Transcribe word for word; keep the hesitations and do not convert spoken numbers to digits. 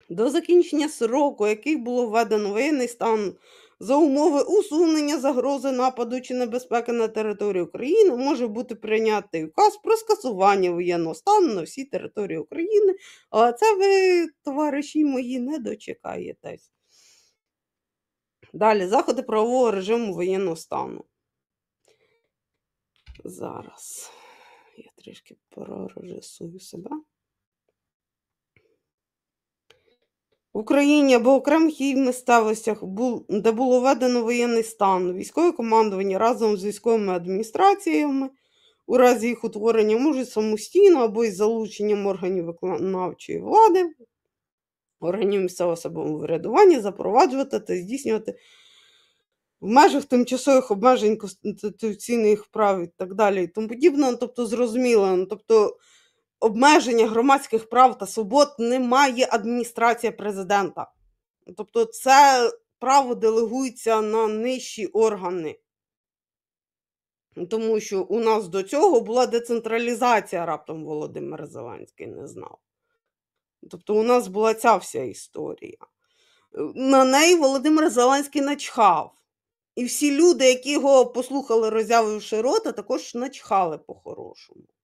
До закінчення строку, який було введено воєнний стан за умови усунення загрози нападу чи небезпеки на територію України, може бути прийнятий указ про скасування воєнного стану на всій території України. А це ви, товариші мої, не дочекаєтесь. Далі, заходи правового режиму воєнного стану. Зараз я трішки прорежисую себе. В Україні або окремих її місцевостях, де було введено воєнний стан, військове командування разом з військовими адміністраціями у разі їх утворення можуть самостійно або із залученням органів виконавчої влади, органів місцевого самоврядування запроваджувати та здійснювати в межах тимчасових обмежень конституційних прав і так далі і тому подібне. Тобто, зрозуміло, тобто обмеження громадських прав та свобод не має адміністрація президента. Тобто це право делегується на нижчі органи. Тому що у нас до цього була децентралізація, раптом Володимир Зеленський не знав. Тобто у нас була ця вся історія. На неї Володимир Зеленський начхав. І всі люди, які його послухали, роззявивши рота, також начхали по-хорошому.